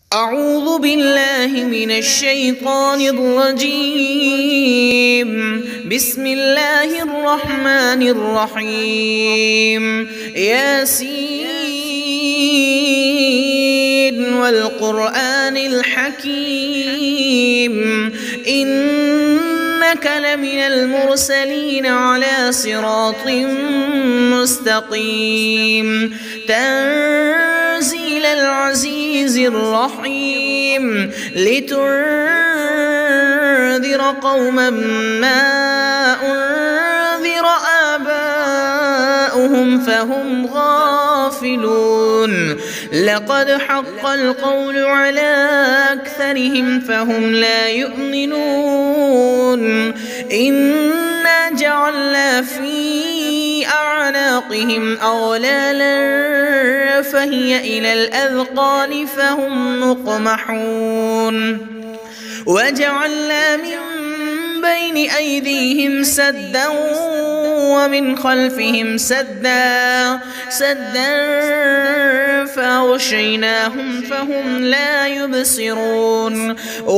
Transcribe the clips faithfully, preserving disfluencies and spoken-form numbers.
أعوذ بالله من الشيطان الرجيم. بسم الله الرحمن الرحيم. ياسين والقرآن الحكيم إنك لمن المرسلين على صراط مستقيم تنزيل العزيز الرحيم لتنذر قوما ما أنذر آباؤهم فهم غافلون. لقد حق القول على أكثرهم فهم لا يؤمنون. إنا جعلنا في أعناقهم أغلالا فهي إلى الأذقان فهم مقمحون. وجعلنا من بين أيديهم سدا ومن خلفهم سدا سدا فأغشيناهم فهم لا يبصرون.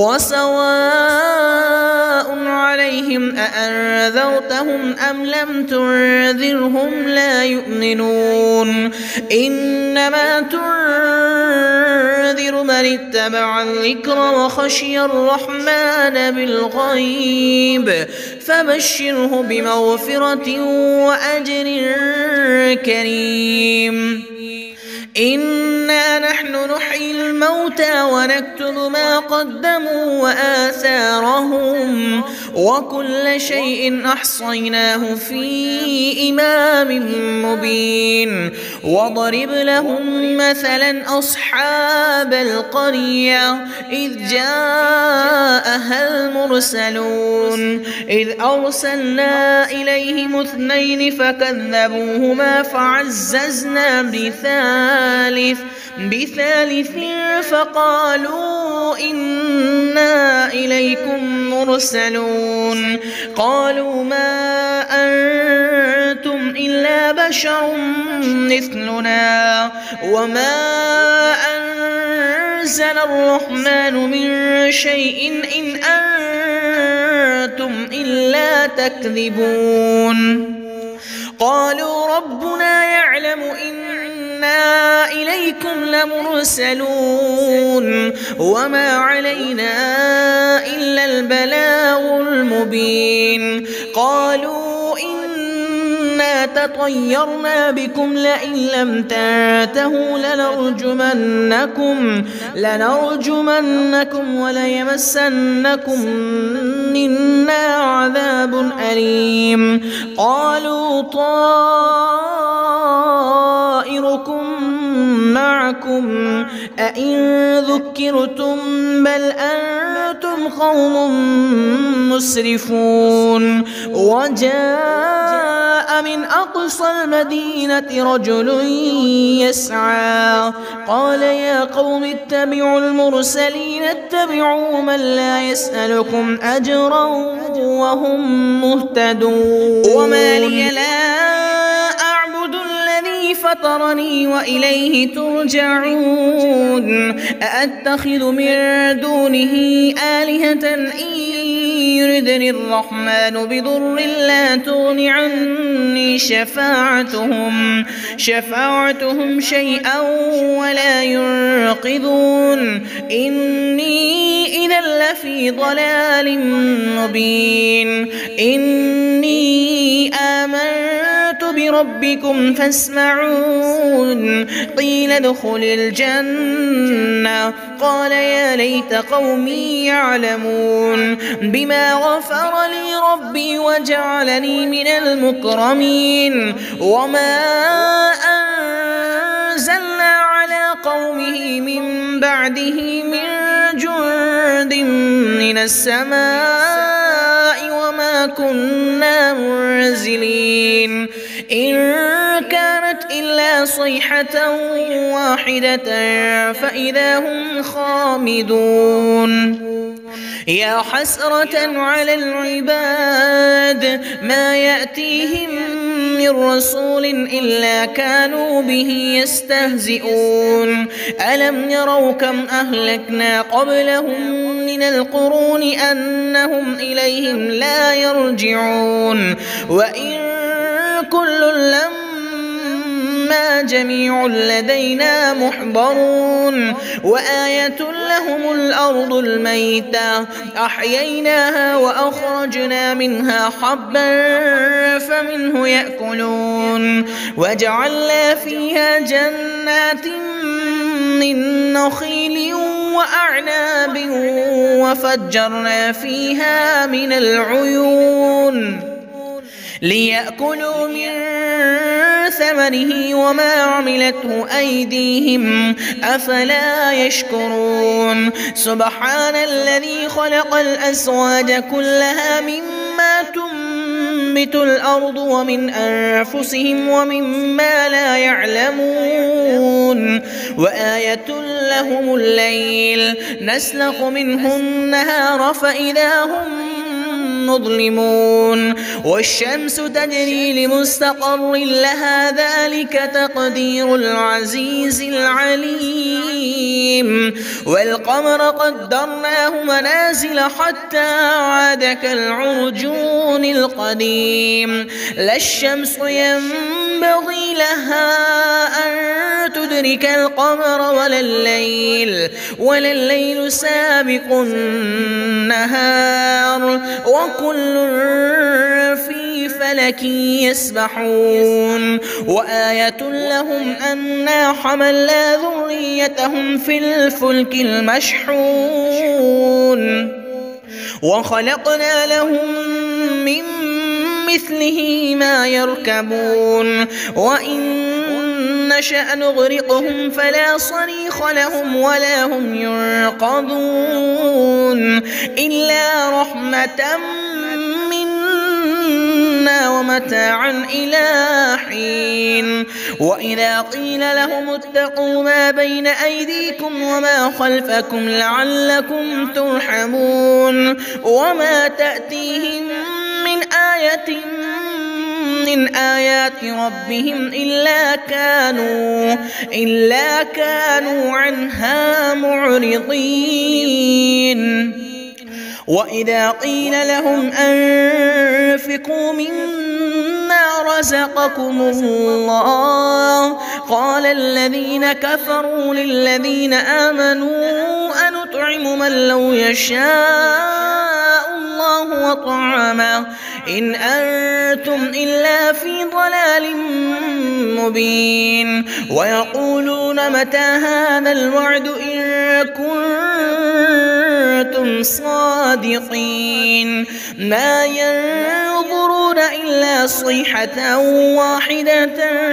وسواء عليهم أأنذرتهم أم لم تنذرهم لا يؤمنون. إنما تنذر من اتبع الذكر وخشي الرحمن بالغيب فبشره بمغفرة وأجر كريم. إنا نحن نحيي الموتى ونكتب ما قدموا وآثارهم وكل شيء أحصيناه في إمام مبين. وضرب لهم مثلا أصحاب القرية إذ جاءها المرسلون إذ أرسلنا إليهم اثنين فكذبوهما فعززنا بثالث بثالث فقالوا إنا إليكم مرسلون. قالوا ما أنتم إلا بشر مثلنا وما أنزل الرحمن من شيء إن أنتم إلا تكذبون. قالوا ربنا يعلم إنا إليكم لمرسلون وما علينا إلا البلاغ المبين. قالوا إنا تطيرنا بكم لئن لم تنتهوا لنرجمنكم لنرجمنكم وليمسنكم منا عذاب أليم. قالوا طائركم معكم أئن ذكرتم بل أنتم قوم مسرفون. وجاء من أقصى المدينة رجل يسعى قال يا قوم اتبعوا المرسلين اتبعوا من لا يسألكم أجرا وهم مهتدون. وما لي لا أعبد الذي فطرني وإليه ترجعون. أأتخذ من دونه آلهة إن يردني الرحمن بضر لا تغن عني شفاعتهم شفاعتهم شيئا ولا ينقذون. إني إذا لفي ضلال مبين. إني آمنت بربكم فاسمعون. قيل ادخل الجنة قال يا ليت قومي يعلمون بما غفر لي ربي وجعلني من المكرمين. وما أنزلنا على قومه من بعده من جند من السماء وما كنا منزلين. إن كانت إلا صيحة واحدة فإذا هم خامدون. يا حسرة على العباد ما يأتيهم من رسول إلا كانوا به يستهزئون. ألم يروا كم أهلكنا قبلهم من القرون أنهم إليهم لا يرجعون. وإن كل لما جميع لدينا محضرون. وآية لهم الأرض الميتة أحييناها وأخرجنا منها حبا فمنه يأكلون. وجعلنا فيها جنات من نخيل وأعناب وفجرنا فيها من العيون ليأكلوا من ثمره وما عملته أيديهم أفلا يشكرون. سبحان الذي خلق الأزواج كلها مما تنبت الأرض ومن أنفسهم ومما لا يعلمون. وآية لهم الليل نسلخ منه النهار فإذا هم مظلمون. والشمس تجري لمستقر لها ذلك تقدير العزيز العليم. والقمر قدرناه منازل حتى عاد كالعرجون القديم. لا الشمس ينبغي لها أن تدرك القمر ولا الليل ولا الليل سابق النهار وكل في فلك يسبحون. وآية لهم أنا حملنا ذريتهم في الفلك المشحون وخلقنا لهم من مثله ما يركبون. وإن نشأ نغرقهم فلا صريخ لهم ولا هم ينقذون إلا رحمة منا ومتاعا إلى حين. وإذا قيل لهم اتقوا ما بين أيديكم وما خلفكم لعلكم ترحمون وما تأتيهم من آية من آيات ربهم إلا كانوا إلا كانوا عنها معرضين. وإذا قيل لهم أنفقوا مما رزقكم الله قال الذين كفروا للذين آمنوا أنطعم من لو يشاء الله وطعمه إن أنتم إلا في ضلال مبين. ويقولون متى هذا الوعد إن كنتم صادقين. ما ينظرون إلا صيحة واحدة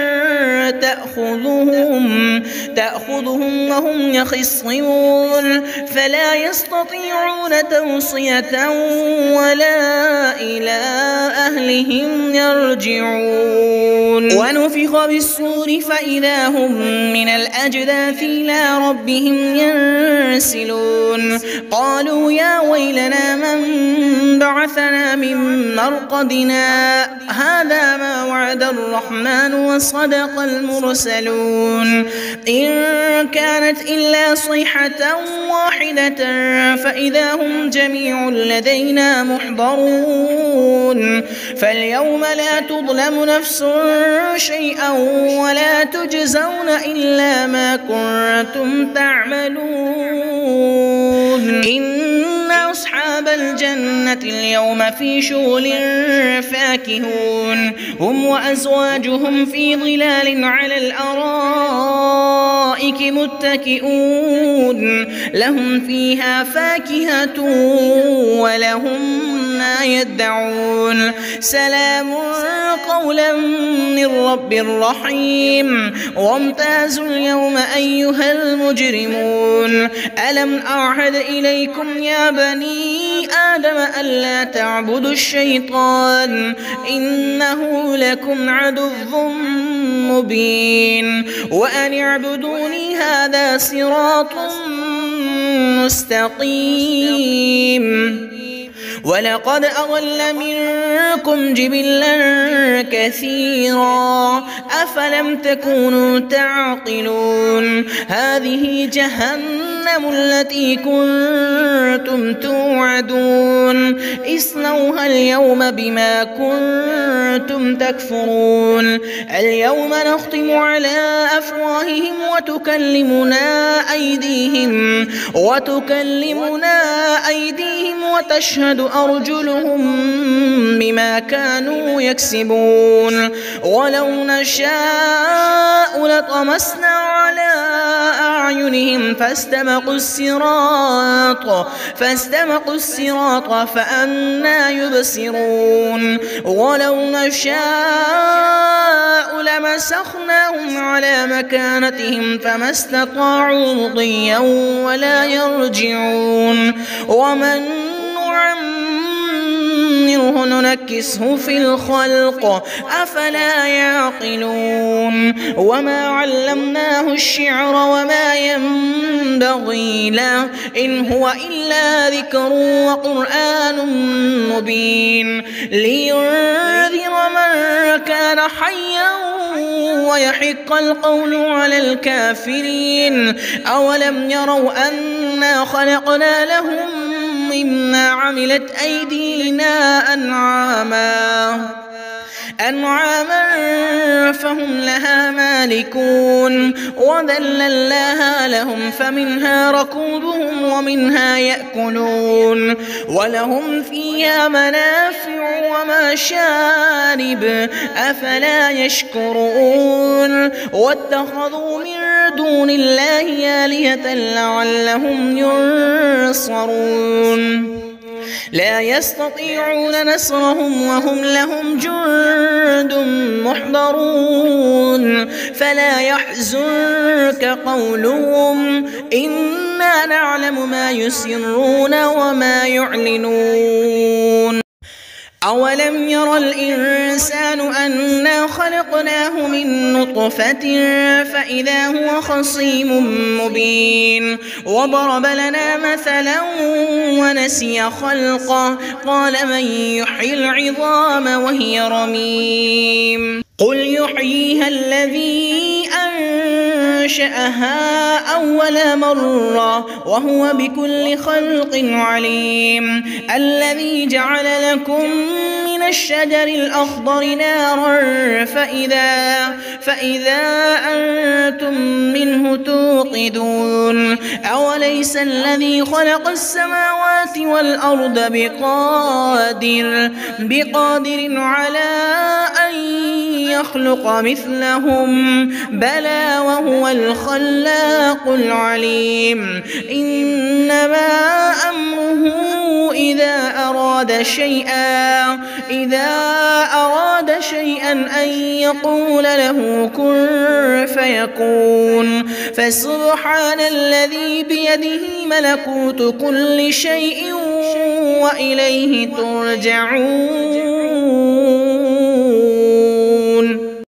تأخذهم تأخذهم وهم يخصمون فلا يستطيعون توصية ولا إلى أهلهم يرجعون. ونفخ بالصور فإذا هم من الأجداث إلى ربهم ينسلون. قالوا يا ويلنا من بعثنا من مرقدنا هذا ما وعد الرحمن وصدق المرسلون. إن كانت إلا صيحة واحدة فإذا هم جميع لدينا محضرون. فاليوم لا تظلم نفس شيئا ولا تجزون إلا ما كنتم تعملون. إن أصحاب الجنة اليوم في شغل فاكهون هم وأزواجهم في ظلال على الأرائك متكئون لهم فيها فاكهة ولهم ما يدعون. سلام قولا من رب رحيم. وامتازوا اليوم أيها المجرمون. ألم أعهد إليكم يا بني بني آدم ألا تعبدوا الشيطان إنه لكم عدو مبين وأن اعبدوني هذا صراط مستقيم ولقد أضل منكم جبلا كثيرا أفلم تكونوا تعقلون هذه جهنم التي كنتم توعدون اصلوها اليوم بما كنتم تكفرون اليوم نختم على أفواههم وتكلمنا أيديهم وتكلمنا أيديهم وتشهد أرجلهم بما كانوا يكسبون ولو نشاء لطمسنا على أعينهم فاستبقوا الصراط فاستبقوا الصراط فأنى يبصرون ولو نشاء لمسخناهم على مكانتهم فما استطاعوا مضيا ولا يرجعون ومن نعمره ننكسه في الخلق أفلا يعقلون وما علمناه الشعر وما ينبغي له إن هو إلا ذكر وقرآن مبين لينذر من كان حيا ويحق القول على الكافرين أولم يروا أنا خلقنا لهم مما عملت أيدينا أنعاما أنعاما فهم لها مالكون وذللناها لهم فمنها ركوبهم ومنها يأكلون ولهم فيها منافع ومشارب أفلا يشكرون واتخذوا من دون الله آلهة لعلهم ينصرون لا يستطيعون نصرهم وهم لهم جند محضرون فلا يحزنك قولهم إنا نعلم ما يسرون وما يعلنون أولم ير الإنسان أنا خلقناه من نطفة فإذا هو خصيم مبين وضرب لنا مثلا ونسي خلقه قال من يحيي العظام وهي رميم قل يحييها الذي أنشأها أول مرة وهو بكل خلق عليم الذي جعل لكم من الشجر الأخضر نارا فإذا, فإذا أنتم منه توقدون أوليس الذي خلق السماوات والأرض بقادر, بقادر على أن يخلق مثلهم بلى وهو الخلاق العليم إنما أمره إذا أراد شيئا إذا أراد شيئا أن يقول له كن فيكون فسبحان الذي بيده ملكوت كل شيء وإليه ترجعون.